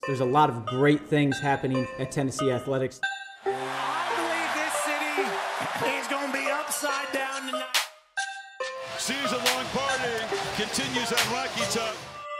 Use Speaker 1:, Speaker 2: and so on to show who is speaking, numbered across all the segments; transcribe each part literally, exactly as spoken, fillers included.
Speaker 1: There's a lot of great things happening at Tennessee Athletics.
Speaker 2: I believe this city is going to be upside down tonight.
Speaker 3: Season-long partying continues on Rocky Top.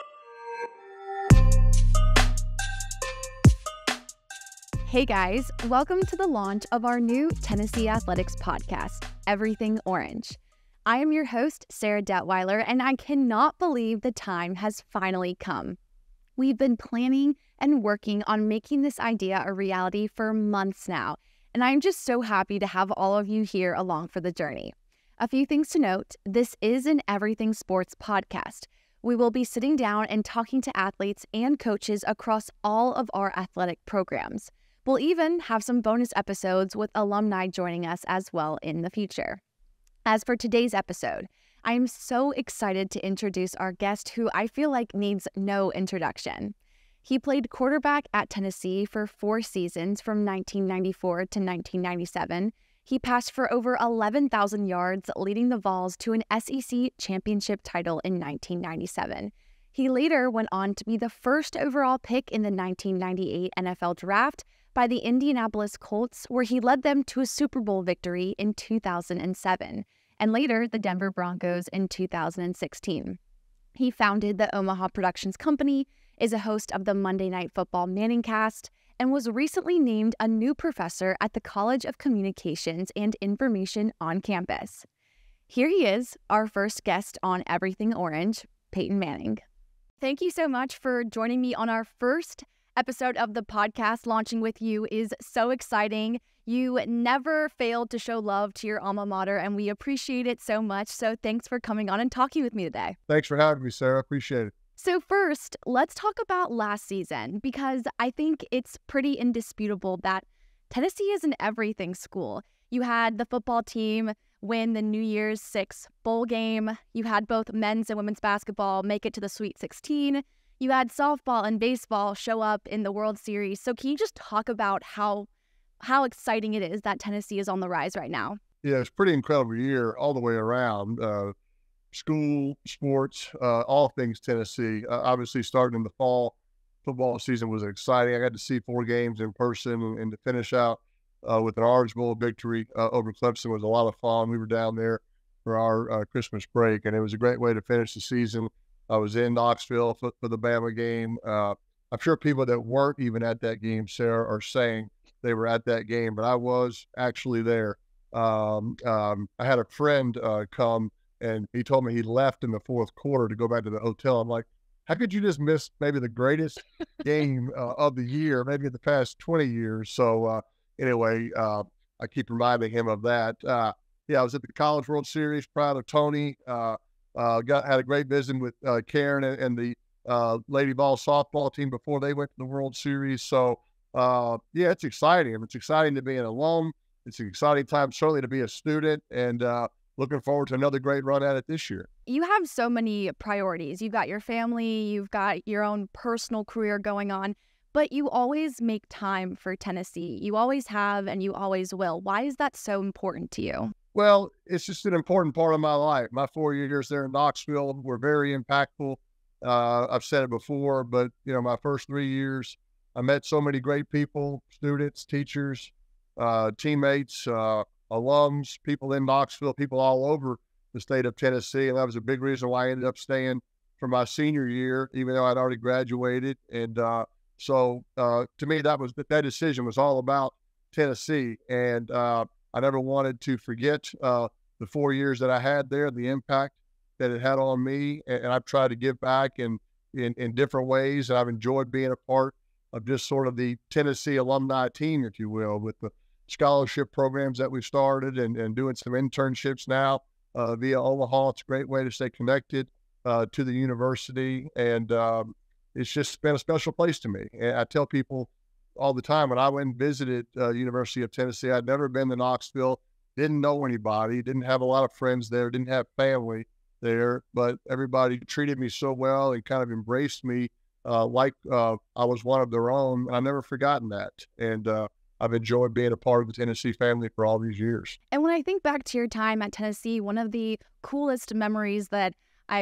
Speaker 4: Hey guys, welcome to the launch of our new Tennessee Athletics podcast, Everything Orange. I am your host, Sarah Detweiler, and I cannot believe the time has finally come. We've been planning and working on making this idea a reality for months now, and I'm just so happy to have all of you here along for the journey. A few things to note: this is an Everything Sports podcast. We will be sitting down and talking to athletes and coaches across all of our athletic programs. We'll even have some bonus episodes with alumni joining us as well in the future. As for today's episode, I am so excited to introduce our guest who I feel like needs no introduction. He played quarterback at Tennessee for four seasons from nineteen ninety-four to nineteen ninety-seven. He passed for over eleven thousand yards, leading the Vols to an S E C championship title in nineteen ninety-seven. He later went on to be the first overall pick in the nineteen ninety-eight N F L Draft by the Indianapolis Colts, where he led them to a Super Bowl victory in two thousand seven, and later the Denver Broncos in two thousand sixteen. He founded the Omaha Productions Company, is a host of the Monday Night Football Manning Cast, and was recently named a new professor at the College of Communications and Information on campus. Here he is, our first guest on Everything Orange, Peyton Manning. Thank you so much for joining me on our first episode of the podcast. Launching with you is so exciting. You never failed to show love to your alma mater, and we appreciate it so much. So thanks for coming on and talking with me today.
Speaker 5: Thanks for having me, Sarah. Appreciate it.
Speaker 4: So first, let's talk about last season, because I think it's pretty indisputable that Tennessee is an everything school. You had the football team win the New Year's Six bowl game. You had both men's and women's basketball make it to the Sweet sixteen. You had softball and baseball show up in the World Series. So can you just talk about how how exciting it is that Tennessee is on the rise right now?
Speaker 5: Yeah, it's a pretty incredible year all the way around. Uh, school, sports, uh, all things Tennessee. Uh, obviously, starting in the fall, football season was exciting. I got to see four games in person, and, and to finish out uh, with an Orange Bowl victory uh, over Clemson was a lot of fun. We were down there for our uh, Christmas break, and it was a great way to finish the season. I was in Knoxville for, for the Bama game. Uh, I'm sure people that weren't even at that game, Sarah, are saying they were at that game, but I was actually there. Um, um, I had a friend uh, come, and he told me he left in the fourth quarter to go back to the hotel. I'm like, how could you just miss maybe the greatest game uh, of the year, maybe in the past twenty years? So uh, anyway, uh, I keep reminding him of that. Uh, yeah, I was at the College World Series, proud of Tony. Uh, Uh, got had a great visit with uh, Karen and, and the uh, Lady Ball softball team before they went to the World Series. So, uh, yeah, it's exciting. It's exciting to be an alum. It's an exciting time, certainly, to be a student, and uh, looking forward to another great run at it this year.
Speaker 4: You have so many priorities. You've got your family, you've got your own personal career going on, but you always make time for Tennessee. You always have, and you always will. Why is that so important to you?
Speaker 5: Well, it's just an important part of my life. My four years there in Knoxville were very impactful. Uh, I've said it before, but, you know, my first three years, I met so many great people, students, teachers, uh, teammates, uh, alums, people in Knoxville, people all over the state of Tennessee. And that was a big reason why I ended up staying for my senior year, even though I'd already graduated. And uh, so uh, to me, that was that decision was all about Tennessee. And uh, I never wanted to forget uh, the four years that I had there, the impact that it had on me. And, and I've tried to give back in, in, in different ways. And I've enjoyed being a part of just sort of the Tennessee alumni team, if you will, with the scholarship programs that we've started and, and doing some internships now uh, via Omaha. It's a great way to stay connected uh, to the university. And um, it's just been a special place to me. And I tell people all the time, when I went and visited uh, University of Tennessee, I'd never been to Knoxville, didn't know anybody, didn't have a lot of friends there, didn't have family there, but everybody treated me so well and kind of embraced me uh, like uh, I was one of their own. And I've never forgotten that. And uh, I've enjoyed being a part of the Tennessee family for all these years.
Speaker 4: And when I think back to your time at Tennessee, one of the coolest memories that I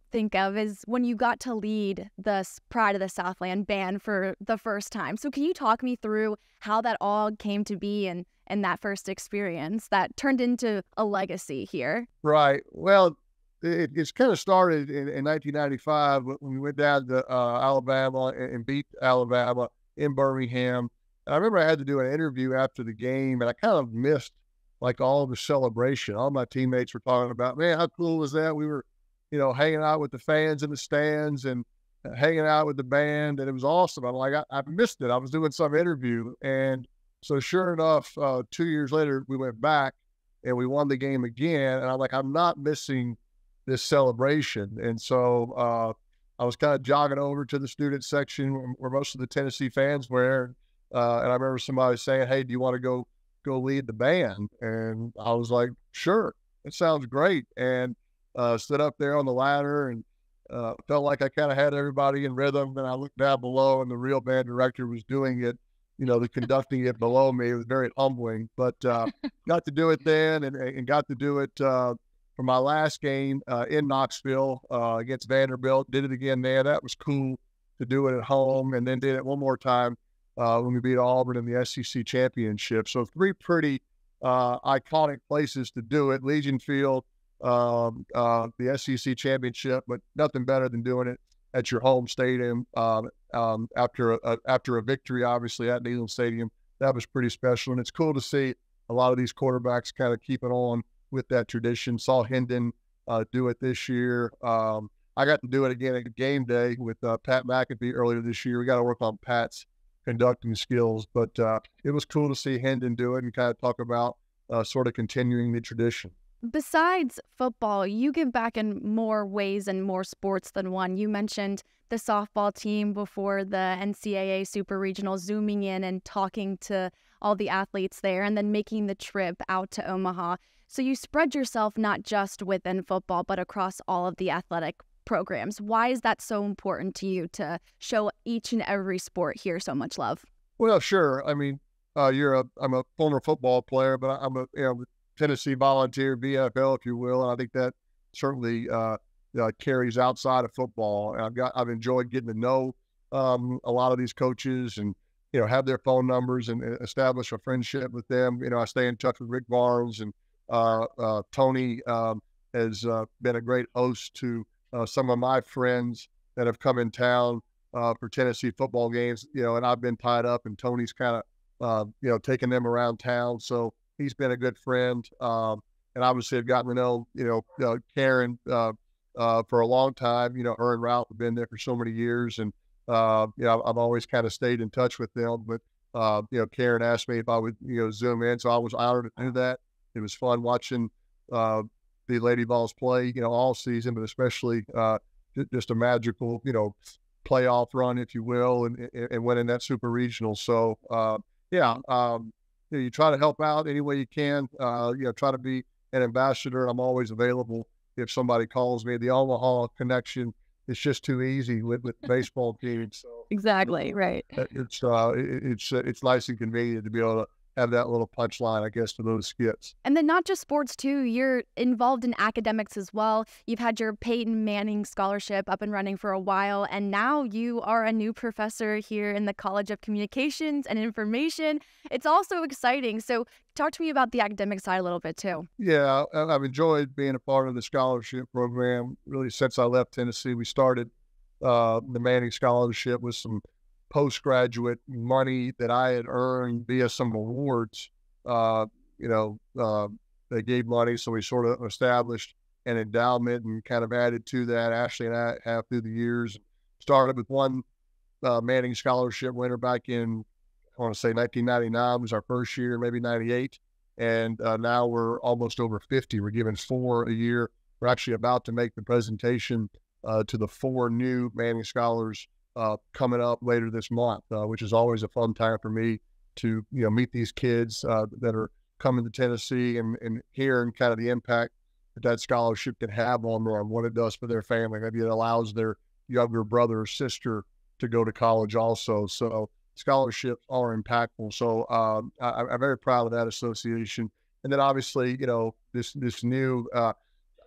Speaker 4: think of is when you got to lead the Pride of the Southland band for the first time. So can you talk me through how that all came to be and, and that first experience that turned into a legacy here?
Speaker 5: Right. Well, it, it's kind of started in, in nineteen ninety-five when we went down to uh, Alabama and, and beat Alabama in Birmingham. And I remember I had to do an interview after the game, and I kind of missed like all the celebration. All my teammates were talking about, man, how cool was that? We were, you know, hanging out with the fans in the stands and uh, hanging out with the band, and it was awesome. I'm like, I, I missed it. I was doing some interview, and so sure enough, uh, two years later, we went back and we won the game again. And I'm like, I'm not missing this celebration. And so uh, I was kind of jogging over to the student section where, where most of the Tennessee fans were. Uh, and I remember somebody saying, hey, do you want to go go lead the band? And I was like, sure, it sounds great. And uh, stood up there on the ladder and uh, felt like I kind of had everybody in rhythm. And I looked down below and the real band director was doing it, you know, the conducting it below me. It was very humbling, but uh, got to do it then and, and got to do it uh, for my last game uh, in Knoxville uh, against Vanderbilt. Did it again there. That was cool to do it at home, and then did it one more time uh, when we beat Auburn in the S E C championship. So three pretty uh, iconic places to do it. Legion Field, um, uh, the S E C championship, but nothing better than doing it at your home stadium um, um, after a, after a victory, obviously at Neyland Stadium. That was pretty special, and it's cool to see a lot of these quarterbacks kind of keep it on with that tradition. Saw Hendon uh, do it this year. Um, I got to do it again at game day with uh, Pat McAfee earlier this year. We got to work on Pat's conducting skills, but uh, it was cool to see Hendon do it and kind of talk about uh, sort of continuing the tradition.
Speaker 4: Besides football, you give back in more ways and more sports than one. You mentioned the softball team before the N C double A Super Regional, zooming in and talking to all the athletes there, and then making the trip out to Omaha. So you spread yourself not just within football, but across all of the athletic programs. Why is that so important to you to show each and every sport here so much love?
Speaker 5: Well, sure. I mean, uh, you're a, I'm a former football player, but I'm a, you know, Tennessee volunteer, V F L, if you will. And I think that certainly uh, uh, carries outside of football. And I've got, I've enjoyed getting to know um, a lot of these coaches and, you know, have their phone numbers and establish a friendship with them. You know, I stay in touch with Rick Barnes, and uh, uh, Tony um, has uh, been a great host to uh, some of my friends that have come in town uh, for Tennessee football games, you know, and I've been tied up, and Tony's kind of, uh, you know, taking them around town. So he's been a good friend. Um, and obviously I've gotten to know, you know, uh, Karen uh, uh, for a long time. You know, her and Ralph have been there for so many years. And, uh, you know, I've always kind of stayed in touch with them. But, uh, you know, Karen asked me if I would, you know, zoom in. So I was honored to do that. It was fun watching uh, the Lady Vols play, you know, all season, but especially uh, just a magical, you know, playoff run, if you will, and, and winning that super regional. So, uh, yeah, um, you know, you try to help out any way you can. Uh, you know, try to be an ambassador. I'm always available if somebody calls me. The Omaha connection is just too easy with, with baseball teams. So
Speaker 4: Exactly, right.
Speaker 5: it's uh, it, it's it's nice and convenient to be able to have that little punchline, I guess, to those skits.
Speaker 4: And then not just sports too, you're involved in academics as well. You've had your Peyton Manning scholarship up and running for a while, and now you are a new professor here in the College of Communications and Information. It's also exciting. So talk to me about the academic side a little bit too.
Speaker 5: Yeah, I've enjoyed being a part of the scholarship program really since I left Tennessee. We started uh, the Manning Scholarship with some postgraduate money that I had earned via some awards. Uh, you know, uh, they gave money, so we sort of established an endowment and kind of added to that. Ashley and I have through the years started with one uh, Manning Scholarship winner back in, I want to say nineteen ninety-nine was our first year, maybe ninety-eight. And uh, now we're almost over fifty. We're giving four a year. We're actually about to make the presentation uh, to the four new Manning Scholars Uh, coming up later this month, uh, which is always a fun time for me to, you know, meet these kids uh, that are coming to Tennessee and, and hearing kind of the impact that that scholarship can have on them, what it does for their family. Maybe it allows their younger brother or sister to go to college also. So scholarships are impactful. So um, I, I'm very proud of that association. And then obviously, you know, this this new, uh,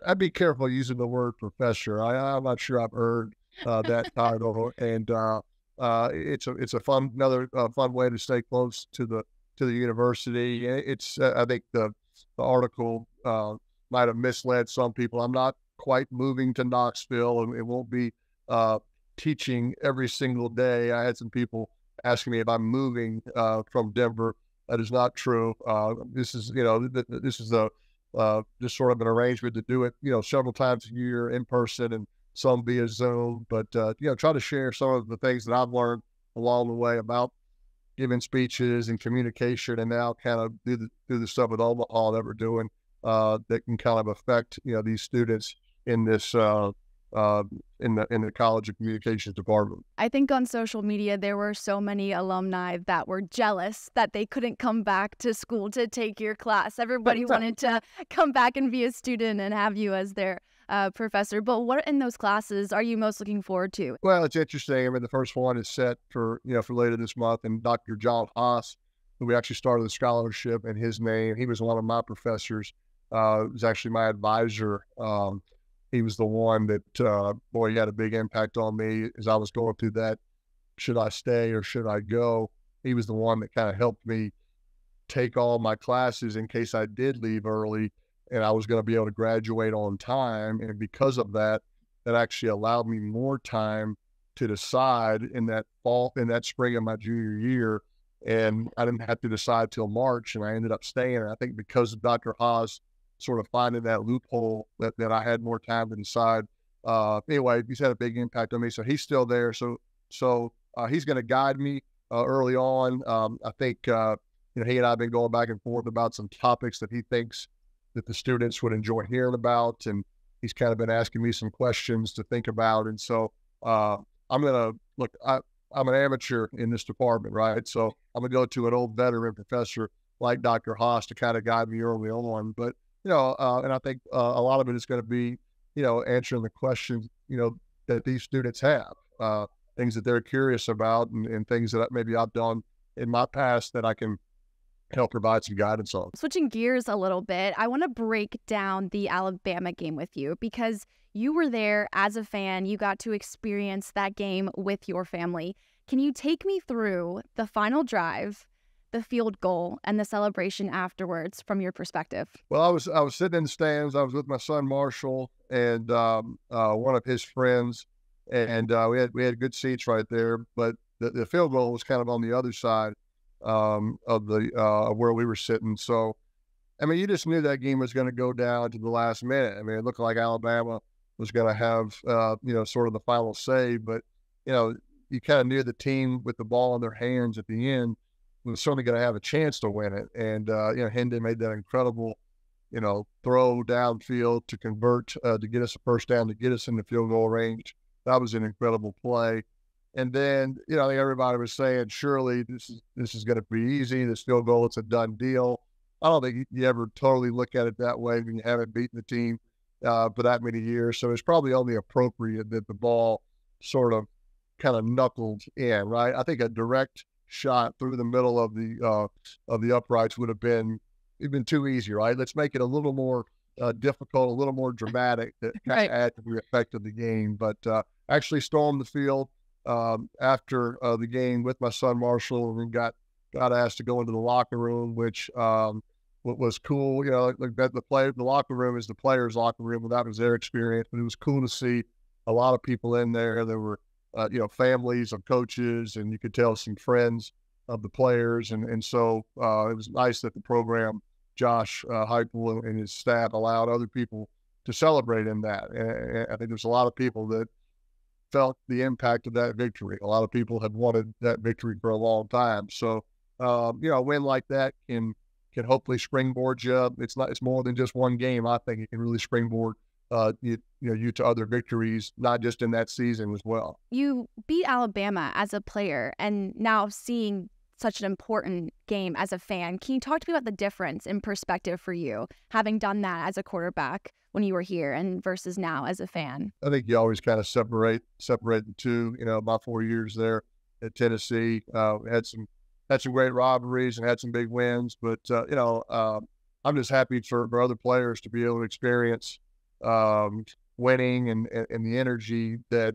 Speaker 5: I'd be careful using the word professor. I, I'm not sure I've earned uh, that title, and uh, uh, it's a it's a fun another uh, fun way to stay close to the to the university. It's uh, I think the the article uh, might have misled some people. I'm not quite moving to Knoxville, and it won't be uh, teaching every single day. I had some people asking me if I'm moving uh, from Denver. That is not true. Uh, this is you know th- th- this is a uh, just sort of an arrangement to do it, you know, several times a year in person and some via Zoom. But, uh, you know, try to share some of the things that I've learned along the way about giving speeches and communication, and now kind of do the, do the stuff with Omaha that we're doing uh, that can kind of affect, you know, these students in this, uh, uh, in the in the College of Communications department.
Speaker 4: I think on social media, there were so many alumni that were jealous that they couldn't come back to school to take your class. Everybody wanted to come back and be a student and have you as their uh, professor. But what in those classes are you most looking forward to?
Speaker 5: Well, it's interesting. I mean, the first one is set for, you know, for later this month, and Doctor John Haas, who we actually started the scholarship in his name. He was one of my professors. Uh, was actually my advisor. Um, He was the one that, uh, boy, he had a big impact on me as I was going through that. Should I stay or should I go? He was the one that kind of helped me take all my classes in case I did leave early and I was going to be able to graduate on time. And because of that, that actually allowed me more time to decide in that fall, in that spring of my junior year. And I didn't have to decide till March, and I ended up staying. And I think because of Doctor Haas sort of finding that loophole that, that I had more time to decide. Uh, anyway, he's had a big impact on me. So he's still there. So, so uh, he's going to guide me uh, early on. Um, I think, uh, you know, he and I have been going back and forth about some topics that he thinks that the students would enjoy hearing about. And he's kind of been asking me some questions to think about. And so uh, I'm going to look, I, I'm an amateur in this department, right? So I'm going to go to an old veteran professor like Doctor Haas to kind of guide me early on. But You know, uh, and I think uh, a lot of it is going to be, you know, answering the questions, you know, that these students have, uh, things that they're curious about, and, and things that maybe I've done in my past that I can help provide some guidance on.
Speaker 4: Switching gears a little bit, I want to break down the Alabama game with you because you were there as a fan. You got to experience that game with your family. Can you take me through the final drive, the field goal, and the celebration afterwards from your perspective?
Speaker 5: Well, I was I was sitting in the stands. I was with my son Marshall and um, uh, one of his friends, and uh, we had we had good seats right there. But the, the field goal was kind of on the other side um, of the uh, where we were sitting. So, I mean, you just knew that game was going to go down to the last minute. I mean, it looked like Alabama was going to have uh, you know sort of the final say, but you know you kind of knew the team with the ball in their hands at the end was certainly going to have a chance to win it. And, uh, you know, Hendon made that incredible, you know, throw downfield to convert, uh, to get us a first down, to get us in the field goal range. That was an incredible play. And then, you know, I think everybody was saying, surely this is, this is going to be easy. This field goal, it's a done deal. I don't think you ever totally look at it that way when you haven't beaten the team uh, for that many years. So it's probably only appropriate that the ball sort of kind of knuckled in, right? I think a direct shot through the middle of the uh, of the uprights would have been it'd been too easy, right? Let's make it a little more uh, difficult, a little more dramatic to kind
Speaker 4: Right.
Speaker 5: of add to the effect of the game. But uh, actually stormed the field um, after uh, the game with my son Marshall, and got got asked to go into the locker room, which um, what was cool. You know, like, like that the play the locker room is the players' locker room, and that was their experience. But it was cool to see a lot of people in there. There were Uh, you know, families of coaches, and you could tell some friends of the players. And, and so uh, it was nice that the program, Josh uh, Heupel and his staff, allowed other people to celebrate in that. And I think there's a lot of people that felt the impact of that victory. A lot of people had wanted that victory for a long time. So, um, you know, a win like that can, can hopefully springboard you up. It's not, it's more than just one game. I think it can really springboard Uh, you, you know, you to other victories, not just in that season as well.
Speaker 4: You beat Alabama as a player, and now seeing such an important game as a fan. Can you talk to me about the difference in perspective for you, having done that as a quarterback when you were here and versus now as a fan?
Speaker 5: I think you always kind of separate separate the two. You know, my four years there at Tennessee, uh, had some had some great rivalries and had some big wins. But uh, you know, uh, I'm just happy for, for other players to be able to experience um, winning and, and, and the energy that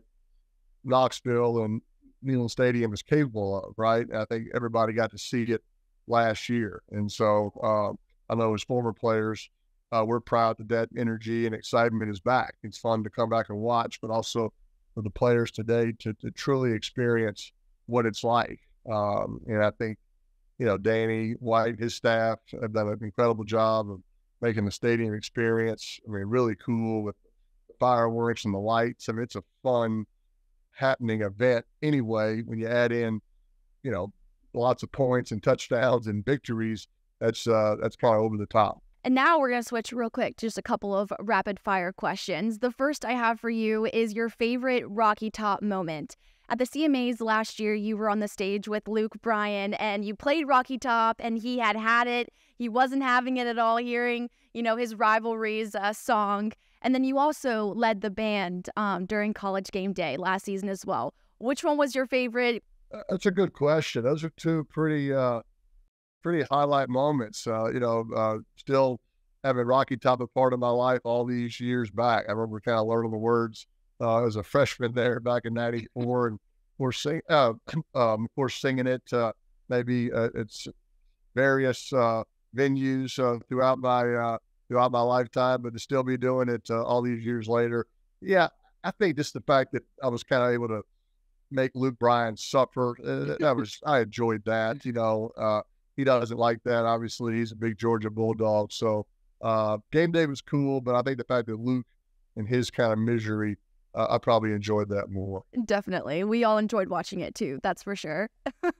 Speaker 5: Knoxville and Neyland Stadium is capable of, right? I think everybody got to see it last year. And so um, I know as former players, uh, we're proud that that energy and excitement is back. It's fun to come back and watch, but also for the players today to, to truly experience what it's like. Um, and I think, you know, Danny White, his staff have done an incredible job of making the stadium experience, I mean, really cool with the fireworks and the lights. I mean, it's a fun, happening event anyway. When you add in, you know, lots of points and touchdowns and victories, that's uh, that's kind of over the top.
Speaker 4: And now we're going to switch real quick to just a couple of rapid fire questions. The first I have for you is your favorite Rocky Top moment. At the C M As last year, you were on the stage with Luke Bryan, and you played Rocky Top, and he had had it. He wasn't having it at all, hearing, you know, his rivalry's uh, song. And then you also led the band um, during College Game Day last season as well. Which one was your favorite?
Speaker 5: That's a good question. Those are two pretty, uh, pretty highlight moments. Uh, you know, uh, still having Rocky Top a part of my life all these years back. I remember kind of learning the words uh, as a freshman there back in ninety-four, and we're sing, uh, um, of course, singing it. Uh, maybe uh, it's various uh, venues uh, throughout my. Uh, throughout my lifetime, but to still be doing it uh, all these years later. Yeah, I think just the fact that I was kind of able to make Luke Bryan suffer, uh, that was, I enjoyed that. You know, uh, he doesn't like that. Obviously, he's a big Georgia Bulldog. So uh, game day was cool, but I think the fact that Luke and his kind of misery, uh, I probably enjoyed that more.
Speaker 4: Definitely. We all enjoyed watching it too, that's for sure.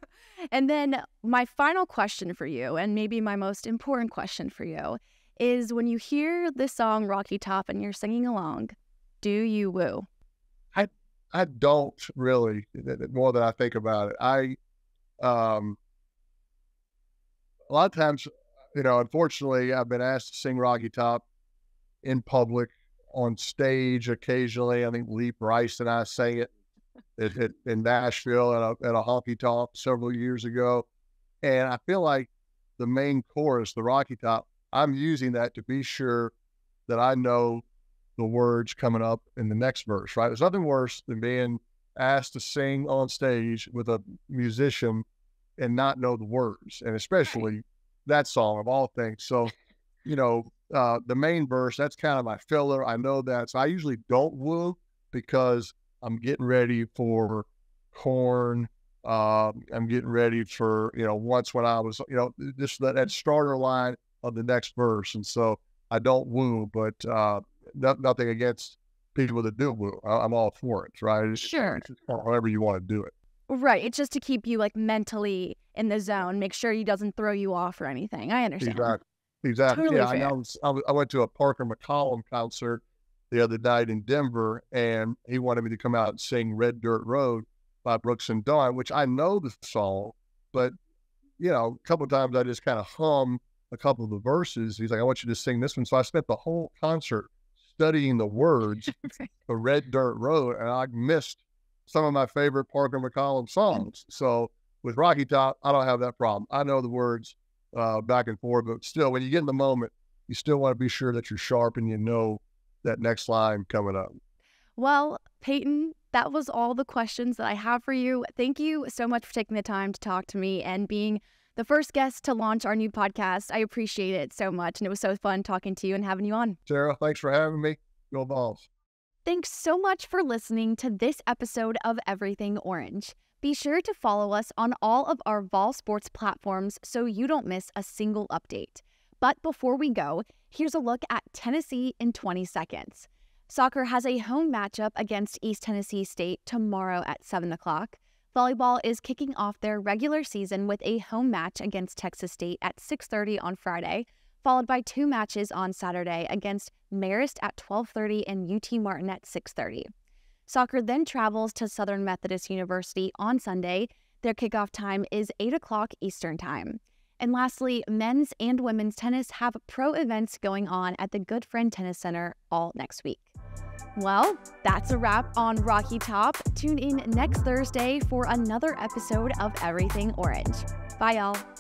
Speaker 4: And then my final question for you, and maybe my most important question for you, is when you hear the song Rocky Top and you're singing along, do you woo?
Speaker 5: I I don't really, more than I think about it. I, um, a lot of times, you know, unfortunately, I've been asked to sing Rocky Top in public, on stage occasionally. I think Lee Bryce and I sang it at, at, in Nashville at a, at a honky tonk several years ago. And I feel like the main chorus, the Rocky Top, I'm using that to be sure that I know the words coming up in the next verse, right? There's nothing worse than being asked to sing on stage with a musician and not know the words, and especially that song of all things. So, you know, uh, the main verse, that's kind of my filler. I know that. So I usually don't woo because I'm getting ready for Corn. Uh, I'm getting ready for, you know, once when I was, you know, just that, that starter line of the next verse. And so I don't woo, but uh, no, nothing against people that do woo. I, I'm all for it, right? It's,
Speaker 4: Sure.
Speaker 5: It's just however you want to do it.
Speaker 4: Right. It's just to keep you like mentally in the zone, make sure he doesn't throw you off or anything. I understand.
Speaker 5: Exactly. Exactly.
Speaker 4: Totally
Speaker 5: yeah,
Speaker 4: fair.
Speaker 5: I, know, I, was, I went to a Parker McCollum concert the other night in Denver, and he wanted me to come out and sing Red Dirt Road by Brooks and Dunn, which I know the song, but, you know, a couple of times I just kind of hum a couple of the verses. He's like, I want you to sing this one. So I spent the whole concert studying the words for Red Dirt Road, and I missed some of my favorite Parker McCollum songs. So with Rocky Top, I don't have that problem. I know the words uh, back and forth, but still, when you get in the moment, you still want to be sure that you're sharp and you know that next line coming up.
Speaker 4: Well, Peyton, that was all the questions that I have for you. Thank you so much for taking the time to talk to me and being the first guest to launch our new podcast. I appreciate it so much, and it was so fun talking to you and having you on.
Speaker 5: Sarah, thanks for having me. Go Vols.
Speaker 4: Thanks so much for listening to this episode of Everything Orange. Be sure to follow us on all of our Vol Sports platforms so you don't miss a single update. But before we go, here's a look at Tennessee in twenty seconds. Soccer has a home matchup against East Tennessee State tomorrow at seven o'clock. Volleyball is kicking off their regular season with a home match against Texas State at six thirty on Friday, followed by two matches on Saturday against Marist at twelve thirty and U T Martin at six thirty. Soccer then travels to Southern Methodist University on Sunday. Their kickoff time is eight o'clock Eastern Time. And lastly, men's and women's tennis have pro events going on at the Good Friend Tennis Center all next week. Well, that's a wrap on Rocky Top. Tune in next Thursday for another episode of Everything Orange. Bye, y'all.